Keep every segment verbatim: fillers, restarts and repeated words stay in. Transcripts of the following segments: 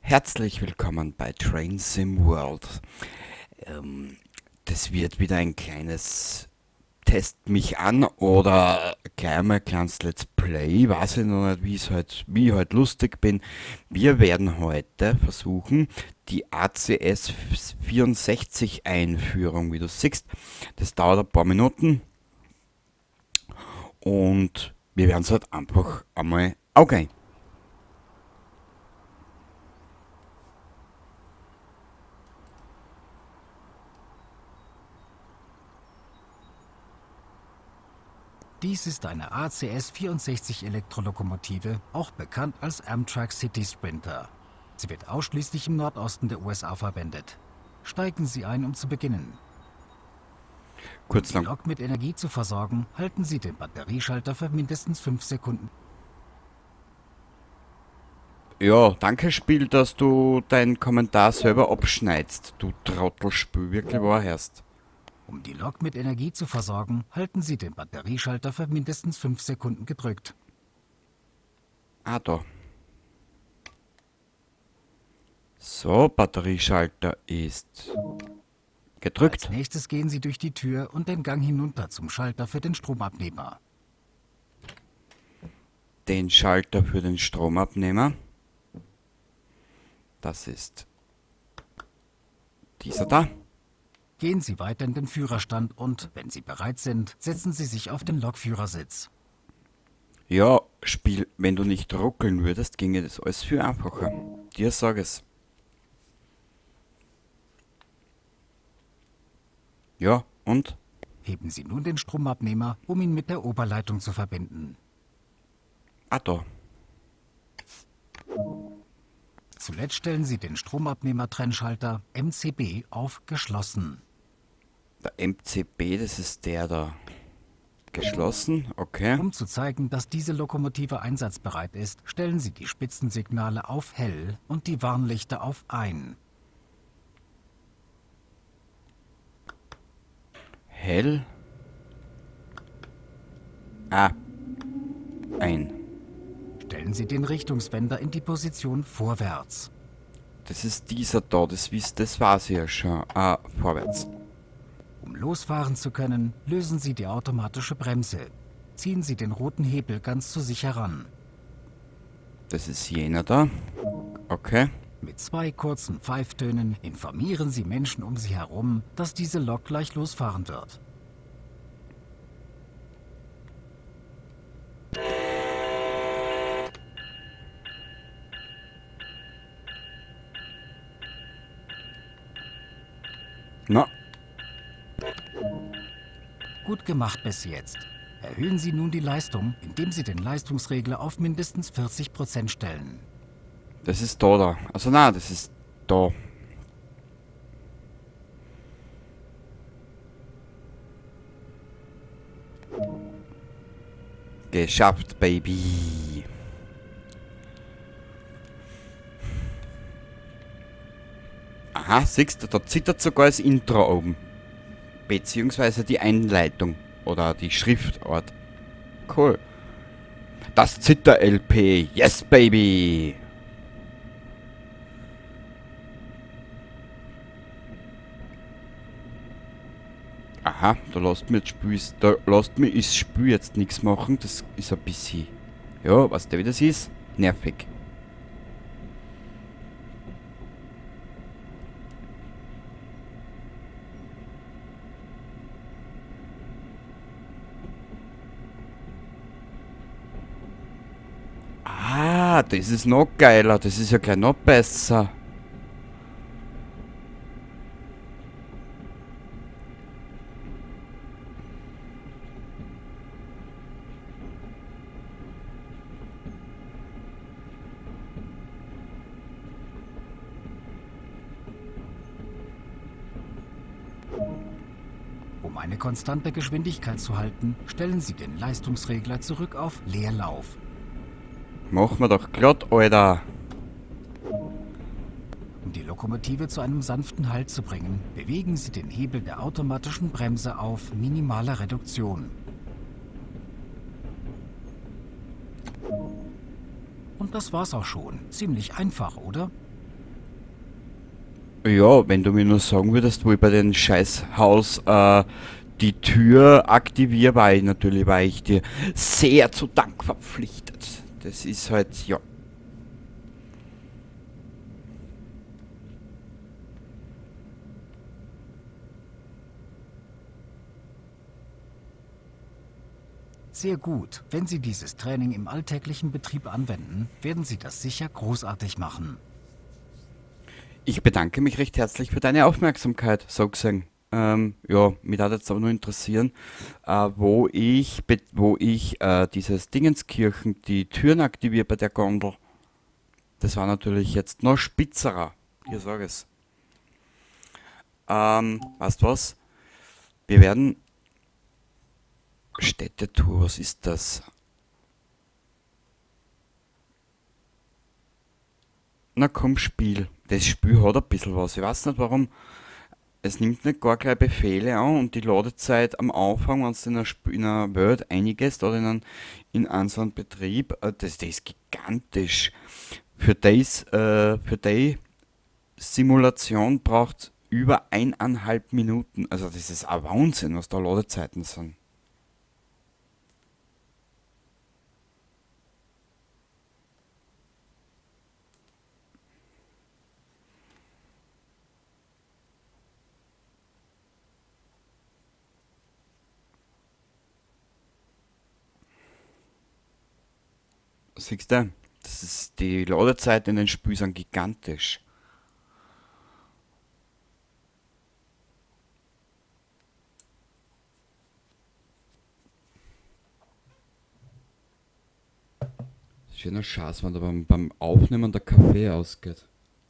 Herzlich willkommen bei Train Sim World. Ähm, das wird wieder ein kleines Test mich an oder gleich mal ein kleines Let's Play. Weiß ich noch nicht, wie ich halt, wie ich halt lustig bin. Wir werden heute versuchen, die A C S vierundsechzig Einführung, wie du siehst. Das dauert ein paar Minuten und wir werden es halt einfach einmal angehen. Dies ist eine A C S vierundsechzig Elektrolokomotive, auch bekannt als Amtrak City Sprinter. Sie wird ausschließlich im Nordosten der U S A verwendet. Steigen Sie ein, um zu beginnen. Kurz Um die lang. Lok mit Energie zu versorgen, halten Sie den Batterieschalter für mindestens fünf Sekunden. Ja, danke Spiel, dass du deinen Kommentar selber abschneidest, du Trottelspiel, wirklich wahrhörst. Um die Lok mit Energie zu versorgen, halten Sie den Batterieschalter für mindestens fünf Sekunden gedrückt. Ah, da. So, Batterieschalter ist gedrückt. Als nächstes gehen Sie durch die Tür und den Gang hinunter zum Schalter für den Stromabnehmer. Den Schalter für den Stromabnehmer. Das ist dieser da. Gehen Sie weiter in den Führerstand und, wenn Sie bereit sind, setzen Sie sich auf den Lokführersitz. Ja, Spiel, wenn du nicht ruckeln würdest, ginge das alles viel einfacher. Dir sag es. Ja, und? Heben Sie nun den Stromabnehmer, um ihn mit der Oberleitung zu verbinden. Ah, da. Zuletzt stellen Sie den Stromabnehmer-Trennschalter M C B auf geschlossen. Der M C B, das ist der da. Geschlossen, okay. Um zu zeigen, dass diese Lokomotive einsatzbereit ist, stellen Sie die Spitzensignale auf hell und die Warnlichter auf ein. Hell. Ah. Ein. Stellen Sie den Richtungswender in die Position vorwärts. Das ist dieser da, das wisst, das war's ja schon. Ah, vorwärts. Um losfahren zu können, lösen Sie die automatische Bremse. Ziehen Sie den roten Hebel ganz zu sich heran. Das ist jener da. Okay. Mit zwei kurzen Pfeiftönen informieren Sie Menschen um Sie herum, dass diese Lok gleich losfahren wird. Na, Gut gemacht bis jetzt. Erhöhen Sie nun die Leistung, indem Sie den Leistungsregler auf mindestens vierzig Prozent stellen. das ist da da. Also na, das ist da. Geschafft, Baby. Aha, siehst du, da zittert sogar das Intro oben. Beziehungsweise die Einleitung. Oder die Schriftart. Cool. Das Zitter-L P. Yes, Baby. Aha, da lasst mir das Spiel, da lasst mir das Spiel jetzt nichts machen. Das ist ein bisschen, ja, weißt du, wie das ist? Nervig. Ah, das ist noch geiler. Das ist ja gleich noch besser. Um eine konstante Geschwindigkeit zu halten, stellen Sie den Leistungsregler zurück auf Leerlauf. Machen wir doch glatt, Alter. Um die Lokomotive zu einem sanften Halt zu bringen, bewegen Sie den Hebel der automatischen Bremse auf minimale Reduktion. Und das war's auch schon. Ziemlich einfach, oder? Ja, wenn du mir nur sagen würdest, wo ich bei dem Scheißhaus äh, die Tür aktiviere, war ich natürlich, war ich dir sehr zu Dank verpflichtet. Das ist halt, ja. Sehr gut. Wenn Sie dieses Training im alltäglichen Betrieb anwenden, werden Sie das sicher großartig machen. Ich bedanke mich recht herzlich für deine Aufmerksamkeit, so gesehen. Ähm, ja, mich hat jetzt aber nur interessieren, äh, wo ich, be- wo ich äh, dieses Dingenskirchen, die Türen aktiviere bei der Gondel. Das war natürlich jetzt noch spitzerer. Ich sage es. Ähm, weißt was? Wir werden Städtetour, was ist das? Na komm, Spiel. Das Spiel hat ein bisschen was. Ich weiß nicht warum. Es nimmt nicht gar gleich Befehle an und die Ladezeit am Anfang, wenn du in einer, Sp- in einer Welt einiges oder in einen, in einen so einen Betrieb, äh, das, das ist gigantisch. Für das, äh, für die Simulation braucht über eineinhalb Minuten. Also das ist ein Wahnsinn, was da Ladezeiten sind. Siehst du? Das ist, die Ladezeiten in den Spielen sind gigantisch. Schöner Schatz, wenn da beim, beim Aufnehmen der Kaffee ausgeht.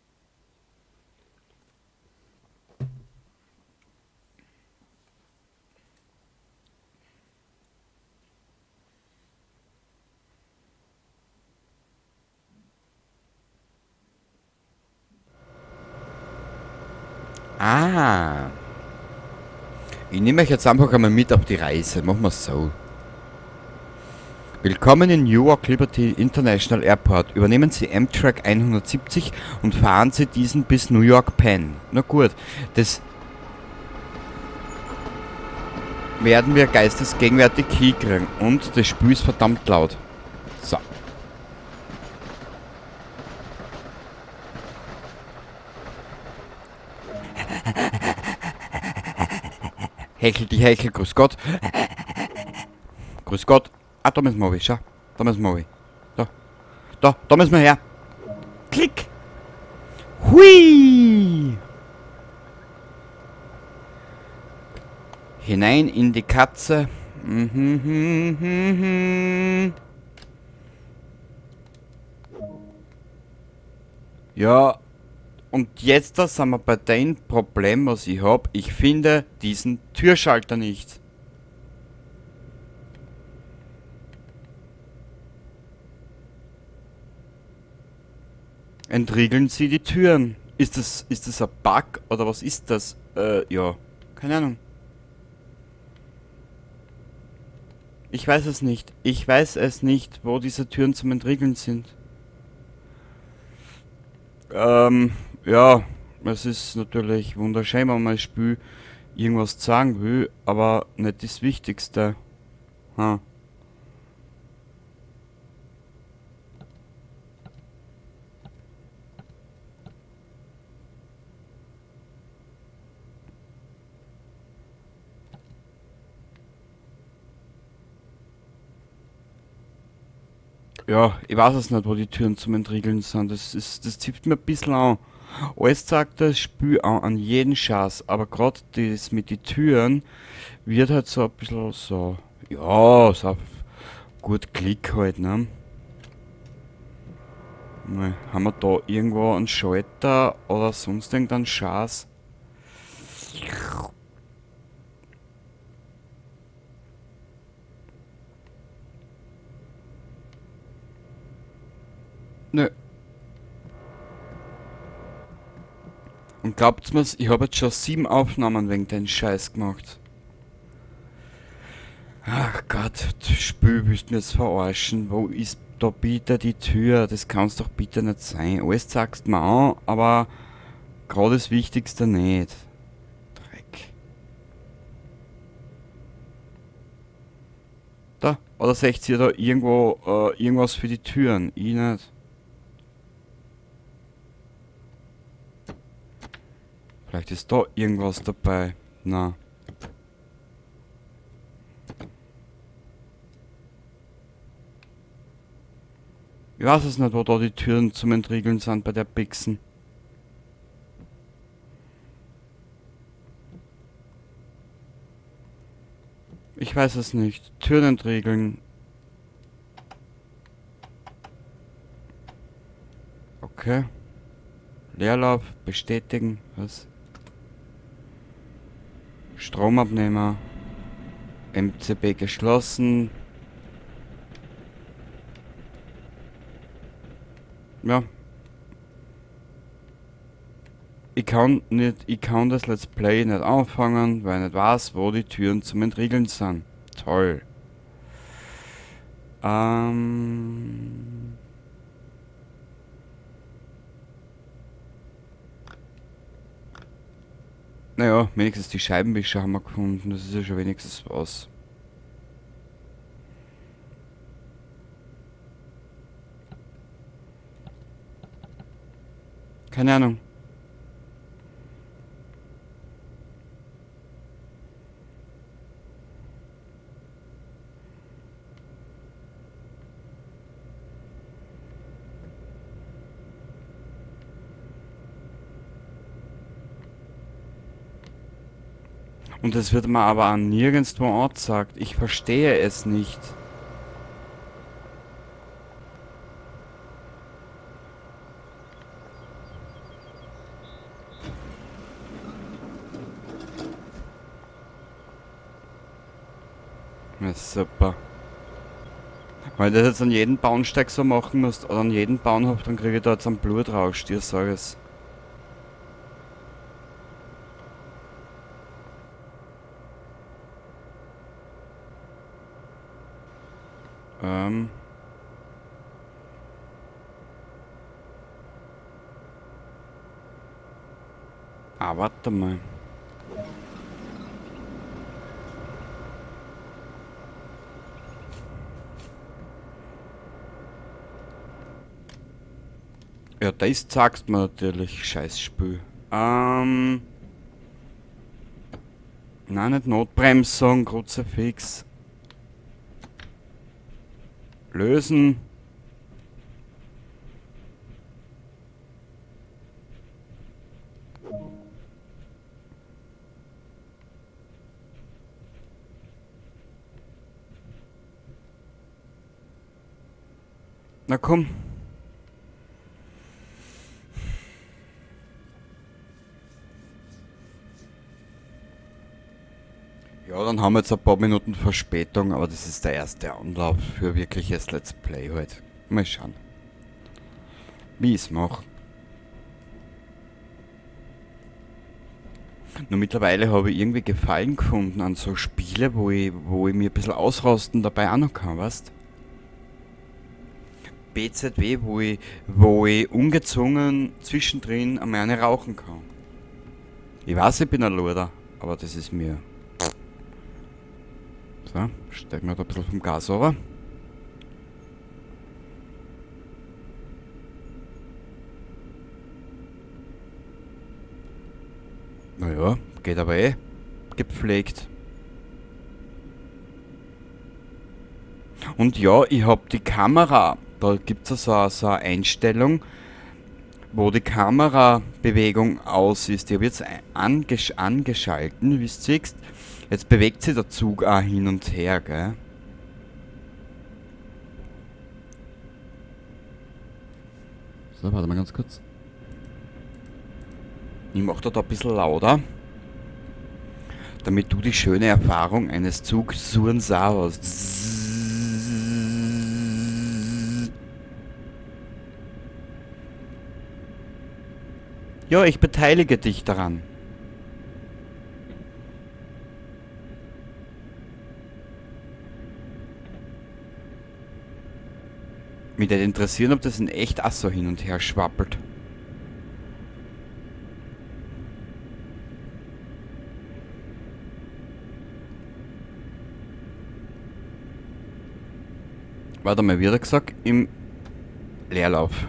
Ah, ich nehme euch jetzt einfach einmal mit auf die Reise. Machen wir es so. Willkommen in Newark Liberty International Airport. Übernehmen Sie Amtrak hundertsiebzig und fahren Sie diesen bis New York Penn. Na gut, das werden wir geistesgegenwärtig hinkriegen. Und das Spiel ist verdammt laut. So. Hechel die Hechel, grüß Gott. Grüß Gott. Ah, da müssen wir hin, schau. Da müssen wir hin. Da. Da, da müssen wir her. Klick. Hui. Hinein in die Katze. Mhm, mhm, mhm. Ja, und jetzt da sind wir bei dem Problem, was ich habe. Ich finde diesen Türschalter nicht. Entriegeln Sie die Türen. Ist das, ist das ein Bug oder was ist das? Äh, ja, keine Ahnung. Ich weiß es nicht. Ich weiß es nicht, wo diese Türen zum Entriegeln sind. Ähm, ja, es ist natürlich wunderschön, wenn man das Spiel irgendwas sagen will, aber nicht das Wichtigste. Ha. Ja, ich weiß es nicht, wo die Türen zum Entriegeln sind. Das ist, das zipft mir ein bisschen an. Alles sagt das Spiel an, an jeden Schatz, aber gerade das mit den Türen wird halt so ein bisschen so, ja, so auf gut Klick halt, ne? Ne, haben wir da irgendwo einen Schalter oder sonst irgendeinen Schatz? Nö. Und glaubt mir's, ich habe jetzt schon sieben Aufnahmen wegen den Scheiß gemacht. Ach Gott, das Spiel willst du mir jetzt verarschen. Wo ist da bitte die Tür? Das kann's doch bitte nicht sein. Alles sagst du mir an, aber gerade das Wichtigste nicht. Dreck. Da, oder seht ihr da irgendwo äh, irgendwas für die Türen? Ich nicht. Vielleicht ist da irgendwas dabei. Na. Ich weiß es nicht, wo da die Türen zum Entriegeln sind bei der Bixen. Ich weiß es nicht. Türen entriegeln. Okay. Leerlauf bestätigen. Was? Stromabnehmer. M C B geschlossen. Ja. Ich kann nicht, ich kann das Let's Play nicht anfangen, weil ich nicht weiß, wo die Türen zum Entriegeln sind. Toll. Ähm. Naja, wenigstens die Scheibenwischer haben wir gefunden. Das ist ja schon wenigstens was. Keine Ahnung. Und es wird mir aber auch nirgendwo angezeigt. Ich verstehe es nicht. Ja, super. Wenn ich das jetzt an jeden Bahnsteig so machen muss, oder an jeden Bahnhof, dann kriege ich da jetzt einen Blutrausch, dir sage es. Ähm. Ah, warte mal. Ja, das sagst mir natürlich, scheiß Spiel. Ähm. Nein, nicht Notbremsung, Kruzifix. Lösen. Na komm. Ja, dann haben wir jetzt ein paar Minuten Verspätung, aber das ist der erste Anlauf für wirkliches Let's Play heute. Mal schauen, wie ich es mache. Nur mittlerweile habe ich irgendwie Gefallen gefunden an so Spiele, wo ich, wo ich mir ein bisschen ausrasten dabei auch noch kann, weißt? B Z W, wo ich, wo ich ungezwungen zwischendrin einmal eine rauchen kann. Ich weiß, ich bin ein Luder, aber das ist mir... So, steigen wir da ein bisschen vom Gas runter. Naja, geht aber eh gepflegt. Und ja, ich hab die Kamera, da gibt es so, so eine Einstellung, wo die Kamerabewegung aus ist. Die habe ich jetzt angesch angeschalten, wie du siehst. Jetzt bewegt sich der Zug auch hin und her, gell? So, warte mal ganz kurz. Ich mach da, da ein bisschen lauter, damit du die schöne Erfahrung eines Zugsurens auch hast. Ja, ich beteilige dich daran. Mich würde interessieren, ob das in echt auch so hin und her schwappelt. Warte mal, wieder gesagt, im Leerlauf.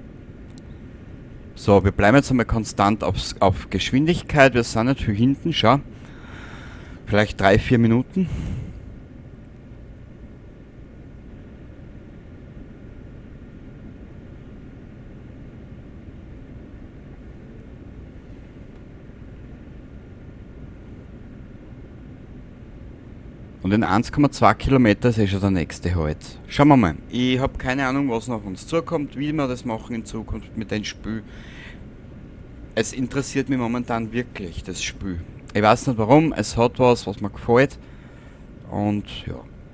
So, wir bleiben jetzt einmal konstant aufs, auf Geschwindigkeit. Wir sind nicht viel hinten, schau. Vielleicht drei, vier Minuten. Und in eins Komma zwei Kilometer ist eh schon der nächste Halt. Schauen wir mal. Ich habe keine Ahnung, was noch auf uns zukommt, wie wir das machen in Zukunft mit dem Spiel. Es interessiert mich momentan wirklich, das Spiel. Ich weiß nicht warum, es hat was, was mir gefällt. Und ja.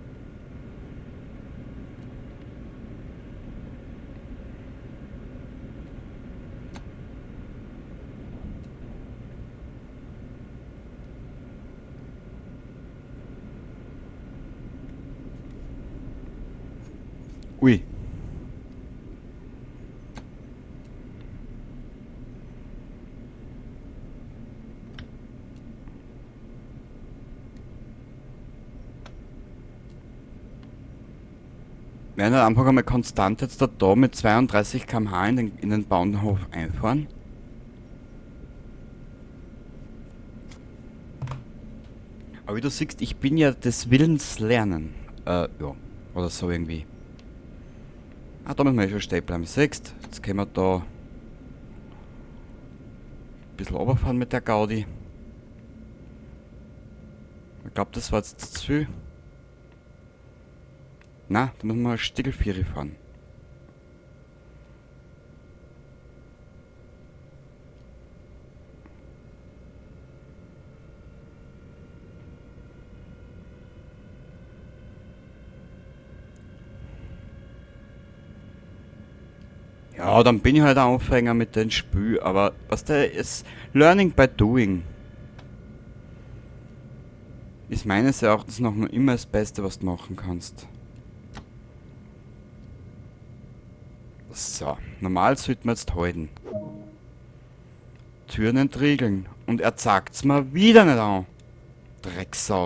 Ui. Wir werden einfach einmal konstant jetzt da, da mit zweiunddreißig Kilometer pro Stunde in den, in den Bahnhof einfahren. Aber wie du siehst, ich bin ja des Willens lernen. Äh, ja. Oder so irgendwie. Ah, da müssen wir schon stehen bleiben. Siehst, jetzt können wir da ein bisschen runterfahren mit der Gaudi. Ich glaube, das war jetzt zu viel. Na, da müssen wir Stiegelvieri fahren. Ja, dann bin ich halt ein Anfänger mit dem Spiel, aber was der ist, Learning by Doing. Ist meines Erachtens noch immer das Beste, was du machen kannst. So, normal sollte man jetzt halten. Türen entriegeln. Und er zeigt's mir wieder nicht an. Drecksau.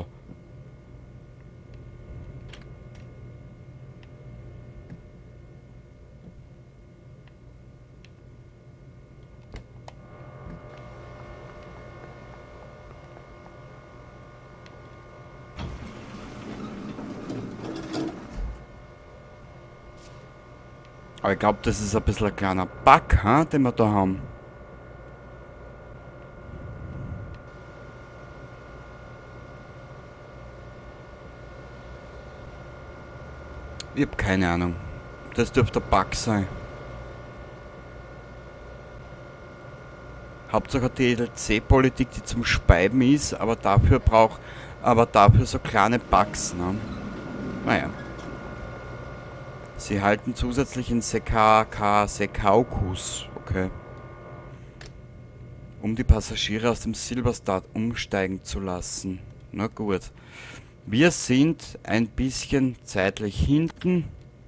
Aber ich glaube, das ist ein bisschen ein kleiner Bug, ha, den wir da haben. Ich habe keine Ahnung. Das dürfte ein Bug sein. Hauptsache die L C-Politik, die zum Speiben ist, aber dafür braucht, aber dafür so kleine Bugs, ne? Naja. Sie halten zusätzlich in Sekaka Sekaukus, okay. Um die Passagiere aus dem Silverstar umsteigen zu lassen. Na gut. Wir sind ein bisschen zeitlich hinten.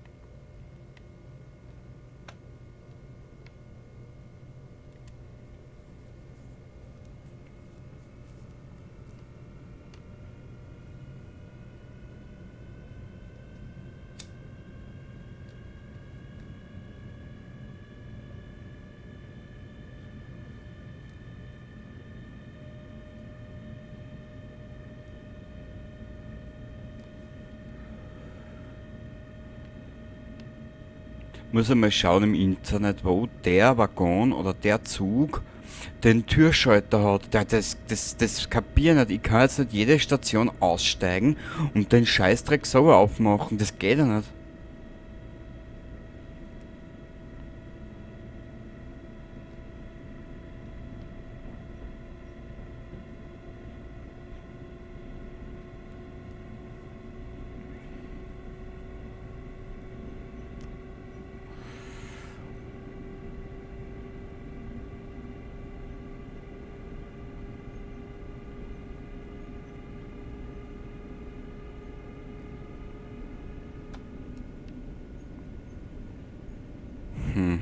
Muss einmal schauen im Internet, wo der Waggon oder der Zug den Türschalter hat. Der, das, das, das kapier nicht. Ich kann jetzt nicht jede Station aussteigen und den Scheißdreck so aufmachen. Das geht ja nicht. Hm.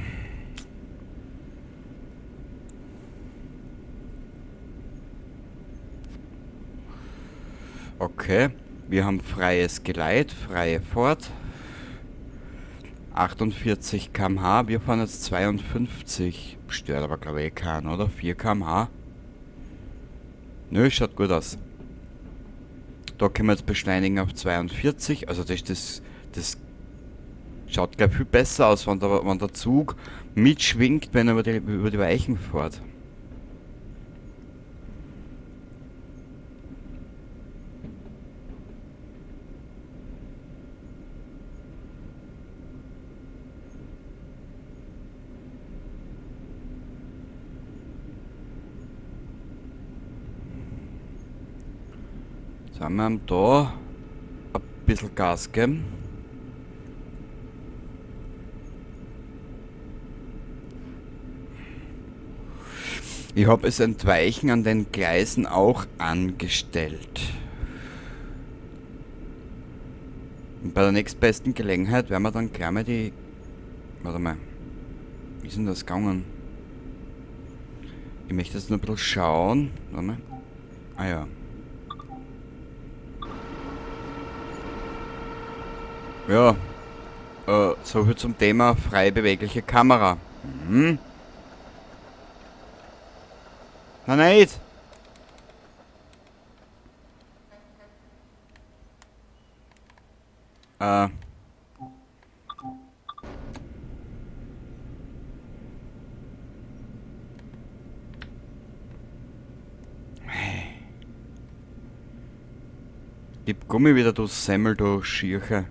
Okay, wir haben freies Geleit, freie Fahrt. achtundvierzig Kilometer pro Stunde, wir fahren jetzt zweiundfünfzig. Stört aber glaube ich keinen, oder? vier Kilometer pro Stunde. Nö, schaut gut aus. Da können wir jetzt beschleunigen auf zweiundvierzig. Also das, das, das schaut gleich viel besser aus, wenn der, wenn der Zug mitschwingt, wenn er über die, über die Weichen fährt. Sind wir da ein bisschen Gas geben. Ich habe das Entweichen an den Gleisen auch angestellt. Und bei der nächstbesten Gelegenheit werden wir dann gleich mal die... Warte mal. Wie ist denn das gegangen? Ich möchte jetzt nur ein bisschen schauen. Warte mal. Ah ja. Ja, äh, so viel zum Thema frei bewegliche Kamera. Mhm. Na nicht! Äh. Gib Gummi wieder, du Semmel, du Schirche.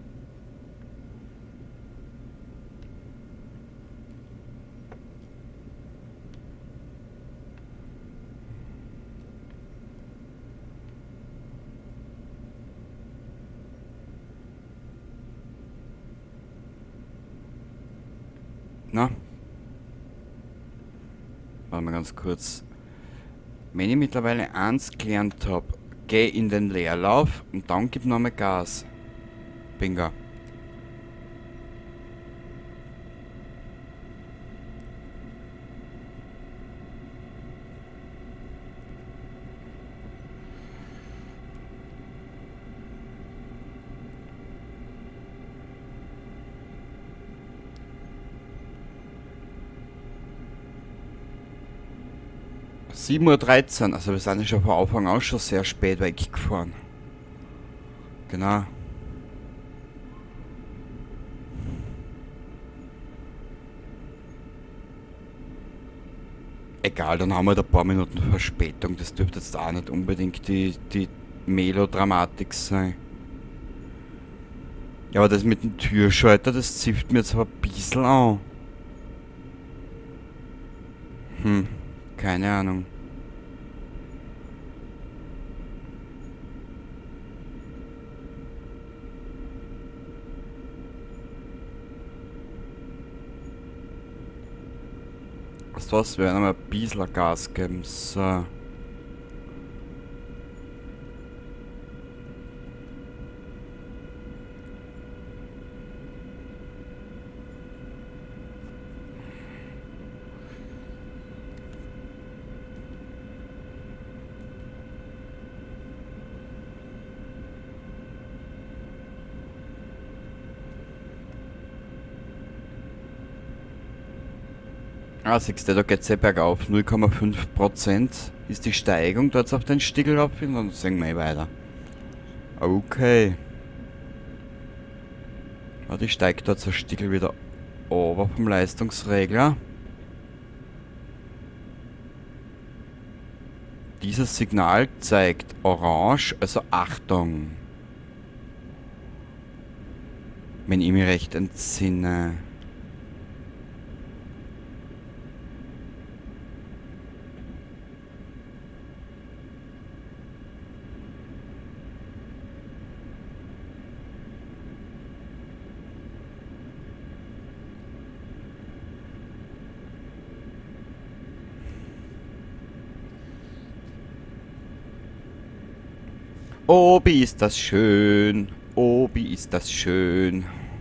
Na? Warte mal ganz kurz. Wenn ich mittlerweile eins gelernt habe, geh in den Leerlauf und dann gib nochmal Gas. Bingo. sieben Uhr dreizehn, also wir sind ja schon von Anfang an schon sehr spät weggefahren. Genau. Egal, dann haben wir halt ein paar Minuten Verspätung. Das dürfte jetzt auch nicht unbedingt die, die Melodramatik sein. Ja, aber das mit dem Türschalter, das zifft mir jetzt aber ein bisschen an. Hm, keine Ahnung. Weißt du was, wir werden mal ein bisschen Gas geben. So. Ah, siehst du, da geht's ja bergauf. null Komma fünf Prozent ist die Steigung. Dort auf den Stiegel rauf und dann sehen wir weiter. Okay. Warte, ich steige dort so Stiegel wieder ober vom Leistungsregler. Dieses Signal zeigt orange, also Achtung. Wenn ich mich recht entsinne. Obi ist das schön, Obi ist das schön.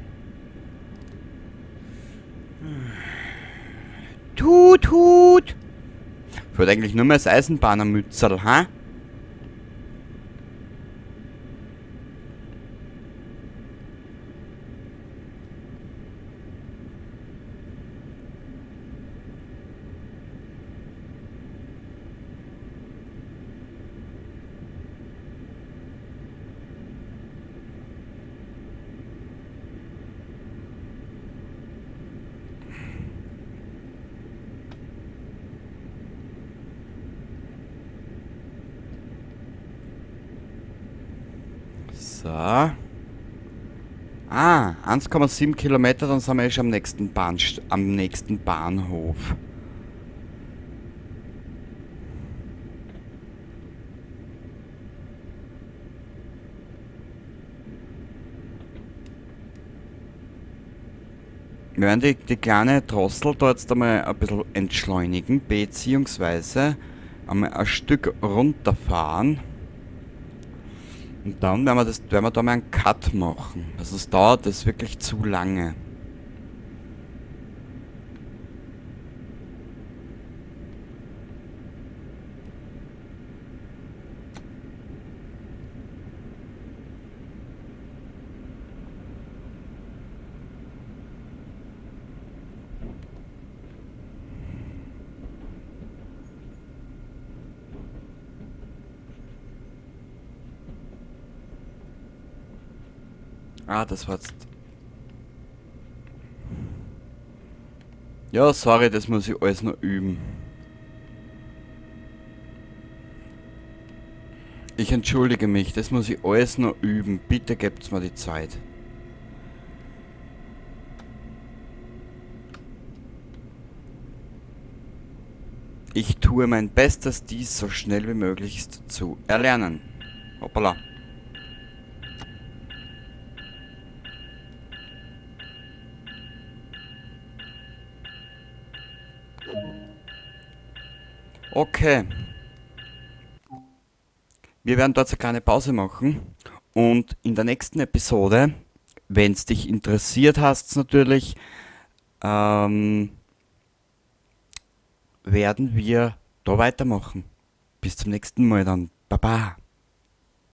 Tut, tut. Fährt eigentlich nur mehr das Eisenbahnermützerl, ha? So. Ah, eins Komma sieben Kilometer, dann sind wir eh schon am nächsten Bahnst am nächsten Bahnhof. Wir werden die, die kleine Drossel da jetzt einmal ein bisschen entschleunigen, beziehungsweise einmal ein Stück runterfahren. Und dann werden wir, das, werden wir da mal einen Cut machen. Also es dauert das wirklich zu lange. Ah, das war jetzt... Ja, sorry, das muss ich alles noch üben. Ich entschuldige mich, das muss ich alles noch üben. Bitte gebt's mir die Zeit. Ich tue mein Bestes, dies so schnell wie möglich zu erlernen. Hoppala. Okay. Wir werden dort eine kleine Pause machen und in der nächsten Episode, wenn es dich interessiert hast natürlich, ähm, werden wir da weitermachen. Bis zum nächsten Mal dann. Baba.